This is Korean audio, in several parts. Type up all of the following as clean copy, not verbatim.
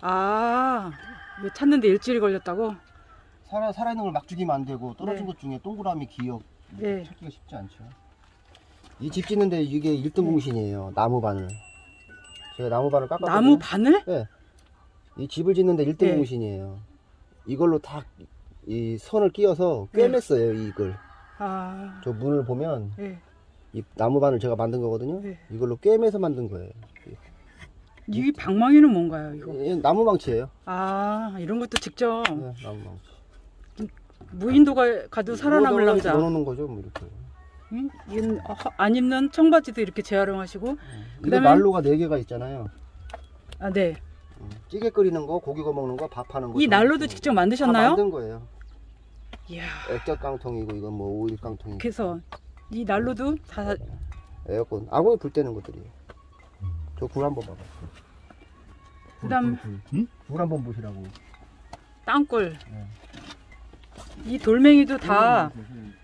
아, 이거 찾는데 일주일이 걸렸다고? 살아있는 걸 막 죽이면 안 되고 떨어진 네. 것 중에 동그라미 기역 네. 찾기가 쉽지 않죠. 이 집 짓는데 이게 1등 공신이에요. 나무 바늘. 제가 나무 바늘 깎았거든요. 나무 바늘? 네. 이 집을 짓는데 1등 네. 공신이에요. 이걸로 다 이 선을 끼워서 네. 꿰맸어요. 이걸. 아, 저 문을 보면 네. 이 나무 바늘 제가 만든 거거든요. 네. 이걸로 꿰매서 만든 거예요. 이 방망이는 뭔가요, 이거? 나무 망치예요. 아, 이런 것도 직접 네, 나무 망치. 무인도가 가도 살아남으려고 자. 넣어놓는 거죠, 뭐 이렇게. 응? 안 입는 청바지도 이렇게 재활용하시고. 이거 그다음에 난로가 4개가 있잖아요. 아, 네. 찌개 끓이는 거, 고기 구워 먹는 거, 밥하는 거. 이 난로도 직접 다 만드셨나요? 만든 거예요. 이야. 액젓 깡통이고 이건 뭐 오일 깡통이고. 그래서 이 난로도 다 에어컨. 아궁이 불 때는 것들이에요. 저 불 한번 봐봐. 그다음 불 한번 보시라고. 땅굴. 네. 이 돌멩이도 다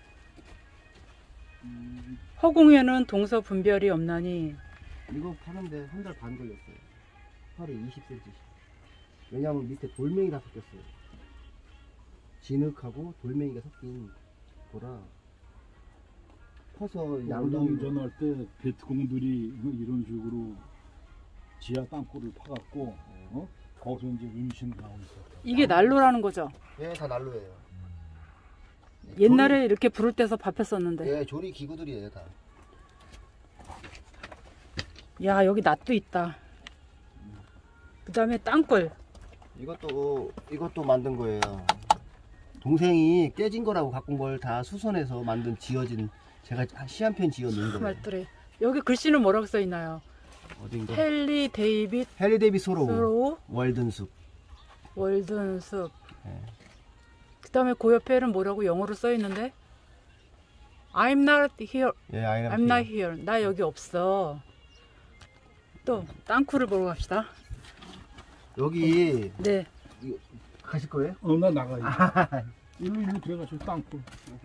허공에는 동서 분별이 없나니. 이거 파는데 한 달 반 걸렸어요. 하루에 20cm씩. 왜냐면 밑에 돌멩이 다 섞였어요. 진흙하고 돌멩이가 섞인 거라 커서 양동이. 전할 때 베트공들이 이런 식으로 지하 땅굴을 파갖고 거기서 이제 음식을 하고 있었다. 이게 난로라는 거죠. 예, 다 난로예요. 옛날에 이렇게 불을 떼서 밥 했었는데. 예, 조리 기구들이에요 다. 야, 여기 낫도 있다. 그 다음에 땅굴. 이것도 만든 거예요. 동생이 깨진 거라고 갖고 온 걸 다 수선해서 지어진, 제가 시 한 편 지어 놓은 거예요. 말들에. 여기 글씨는 뭐라고 써 있나요? 어딘가? 헨리 데이빗 헨리 데이빗 소로우. 소로우 월든숲. 월든숲. 네. 그 다음에 그 옆에는 뭐라고 영어로 써 있는데? I'm not here. 예, I'm not here. 나 여기 없어. 또 땅굴을 보러 갑시다. 여기 네. 가실 거예요? 나 나가야지. 일로 들어가서 땅굴.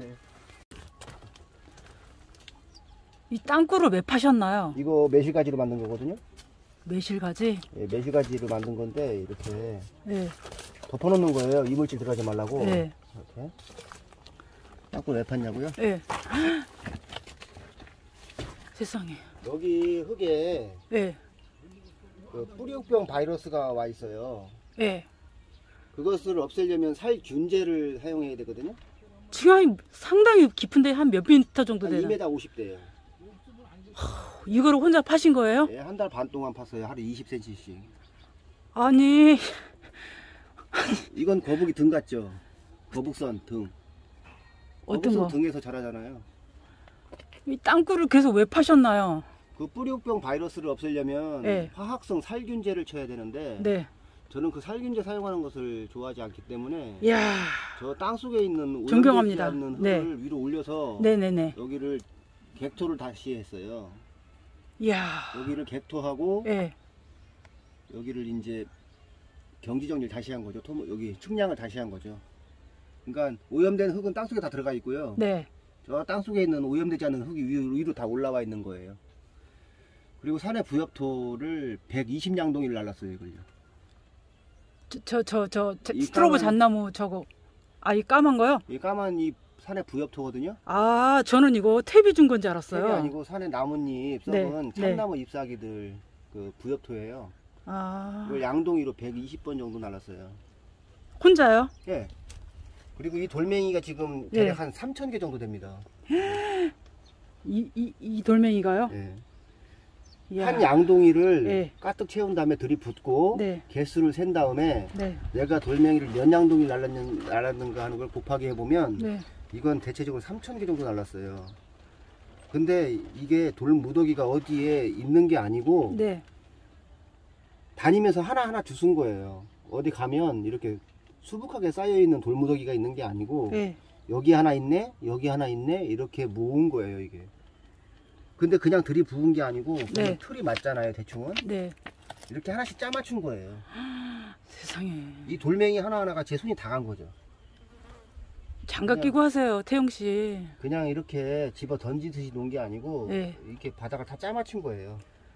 이 땅굴을 왜 파셨나요? 이거 매실가지로 만든 거거든요. 매실가지? 예, 매실가지로 만든 건데 이렇게 네. 덮어놓는 거예요. 이물질 들어가지 말라고. 네. 이렇게. 땅굴 왜 팠냐고요? 네. 세상에. 여기 흙에 네. 그 뿌리옥병 바이러스가 와 있어요. 네. 그것을 없애려면 살균제를 사용해야 되거든요. 지하이 상당히 깊은데 한 몇 미터 정도 한 되나? 2m 50대예요. 이거를 혼자 파신 거예요? 예, 한 달 반 동안 팠어요. 하루 20cm씩. 아니, 이건 거북이 등 같죠? 거북선 등. 어떤 거북선 거? 등에서 자라잖아요. 이 땅굴을 계속 왜 파셨나요? 그 뿌리옥병 바이러스를 없애려면 네. 화학성 살균제를 쳐야 되는데 네. 저는 그 살균제 사용하는 것을 좋아하지 않기 때문에 이야. 저 땅속에 있는 오염되지 존경합니다. 않는 흙을 네. 위로 올려서 네네네. 여기를 객토를 다시 했어요. 이야. 여기를 객토하고 네. 여기를 이제 경지 정리를 다시 한 거죠. 여기 측량을 다시 한 거죠. 그러니까 오염된 흙은 땅속에 다 들어가 있고요. 네. 저 땅속에 있는 오염되지 않는 흙이 위로 다 올라와 있는 거예요. 그리고 산의 부엽토를 120양동이를 날랐어요, 이걸요. 이 스트로브 까만- 잣나무 저거. 아, 이 까만 거요? 이 까만 이 산의 부엽토거든요. 아, 저는 이거 탭이 준 건지 이 알았어요. 아니고 산의 나뭇잎 네, 썩은 네. 참나무 잎사귀들 그 부엽토예요. 아, 이걸 양동이로 120번 정도 날랐어요. 혼자요? 예. 그리고 이 돌멩이가 지금 예. 대략 한 3,000개 정도 됩니다. 이 돌멩이가요? 예. 이야. 한 양동이를 예. 가득 채운 다음에 들이붓고 네. 개수를 센 다음에 네. 내가 돌멩이를 몇 양동이 날랐는가 하는 걸 곱하기 해보면 네. 이건 대체적으로 3,000개 정도 날랐어요. 근데 이게 돌무더기가 어디에 있는 게 아니고 네. 다니면서 하나하나 주순 거예요. 어디 가면 이렇게 수북하게 쌓여있는 돌무더기가 있는 게 아니고 네. 여기 하나 있네 여기 하나 있네 이렇게 모은 거예요 이게. 근데 그냥 들이부은 게 아니고 네. 틀이 맞잖아요 대충은. 네. 이렇게 하나씩 짜맞춘 거예요. 세상에. 이 돌멩이 하나하나가 제 손이 다 간 거죠. 장갑 그냥- 끼고 하세요, 태용 씨. 그냥 이렇게 집어 던지듯이 놓은 게 아니고 네. 이렇게 바닥을 다 짜맞춘 거예요.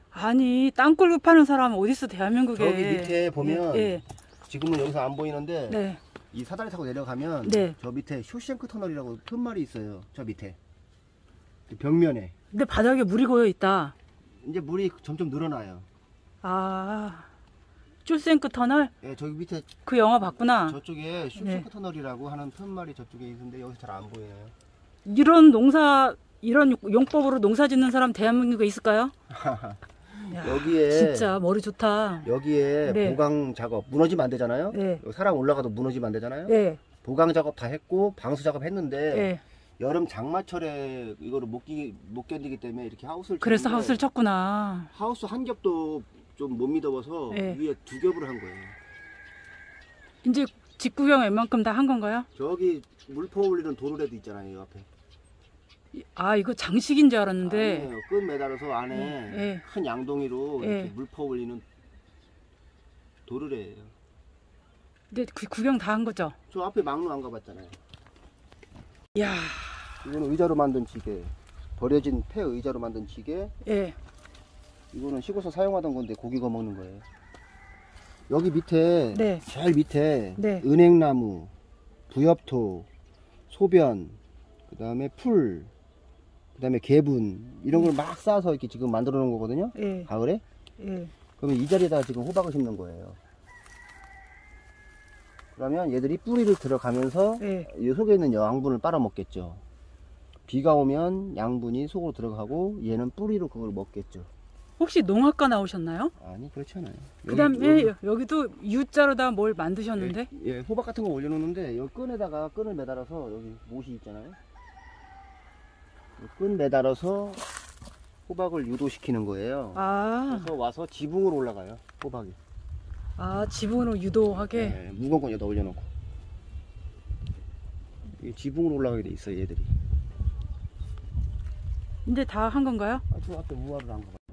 아니 땅굴 파는 사람은 어디 있어 대한민국에. 저기 밑에 보면 예. 지금은 여기서 안 보이는데 네. 이 사다리 타고 내려가면 네. 저 밑에 쇼생크 터널이라고 큰 말이 있어요. 저 밑에 벽면에. 근데 바닥에 물이 고여 있다. 이제 물이 점점 늘어나요. 아, 쇼생크 터널? 예, 저기 밑에 그 영화 봤구나. 저쪽에 쇼생크 터널이라고 하는 큰 말이 저쪽에 있는데 여기서 잘 안 보여요. 이런 용법으로 농사 짓는 사람 대한민국에 있을까요? 야, 여기에 진짜 머리 좋다. 여기에 네. 보강 작업 무너지면 안 되잖아요. 네. 여기 사람 올라가도 무너지면 안 되잖아요. 예, 보강 작업 다 했고 방수 작업 했는데 예. 여름 장마철에 이거를 못 견디기 때문에 이렇게 하우스를 그래서 쳤는데 하우스를 쳤구나. 하우스 한 겹도 좀 못 믿어봐서 예. 위에 두 겹을 한 거예요. 이제 집 구경 웬만큼 다 한 건가요? 저기 물포 올리는 도르래도 있잖아요, 이 앞에. 아, 이거 장식인 줄 알았는데. 아니에요. 끈 매달아서 안에 예. 큰 양동이로 예. 이렇게 물포 올리는 도르래예요. 근데 그 구경 다 한 거죠? 저 앞에 막루 안 가봤잖아요. 이야, 이거는 의자로 만든 지게, 버려진 폐 의자로 만든 지게. 예. 이거는 시골에서 사용하던 건데 고기 구워 먹는 거예요. 여기 밑에 네. 제일 밑에 네. 은행나무, 부엽토, 소변, 그 다음에 풀, 그 다음에 개분 이런 걸 막 쌓아서 이렇게 지금 만들어 놓은 거거든요. 예. 가을에. 예. 그러면 이 자리에다가 지금 호박을 심는 거예요. 그러면 얘들이 뿌리를 들어가면서 예. 이 속에 있는 양분을 빨아먹겠죠. 비가 오면 양분이 속으로 들어가고 얘는 뿌리로 그걸 먹겠죠. 혹시 농학과 나오셨나요? 아니 그렇지 않아요. 그 다음에 여기도 U자로다 뭘 만드셨는데? 예, 호박 같은 거 올려놓는데 여기 끈에다가 끈을 매달아서 여기 못이 있잖아요. 끈 매달아서 호박을 유도시키는 거예요. 아, 그래서 와서 지붕으로 올라가요. 호박이. 아, 지붕으로 유도하게? 네, 무거운 건 여기다 올려놓고. 이 지붕으로 올라가게 돼 있어요, 얘들이. 이제 다 한 건가요? 아, 저 앞에 우화를 한 거.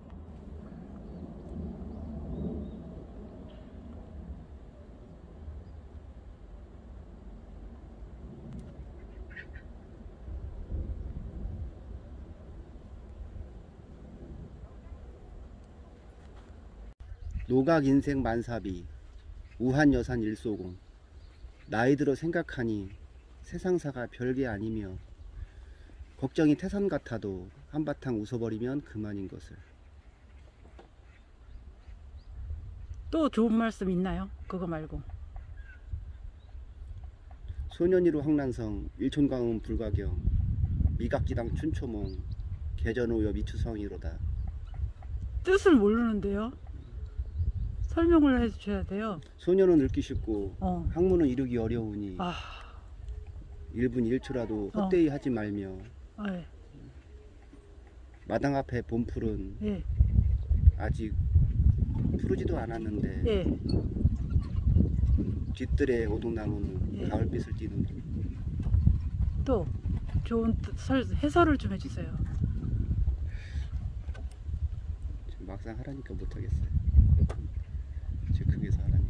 노각 인생 만사비 우한여산 일소공 나이 들어 생각하니 세상사가 별게 아니며 걱정이 태산 같아도 한바탕 웃어버리면 그만인 것을. 또 좋은 말씀 있나요? 그거 말고. 소년이로 황난성 일촌강은 불가경 미각지당 춘초몽 개전오여 미추성이로다. 뜻을 모르는데요. 설명을 해주셔야 돼요. 소년은 늙기 쉽고 어. 학문은 이루기 어려우니 아, 1분 1초라도 헛되이 하지 말며 예. 마당 앞에 봄풀은 예. 아직 푸르지도 않았는데 예. 뒷뜰에 오동나무는 예. 가을빛을 띠는. 또 좋은 해설을 좀 해주세요. 막상 하라니까 못하겠어요. 제 크게서 하라니까.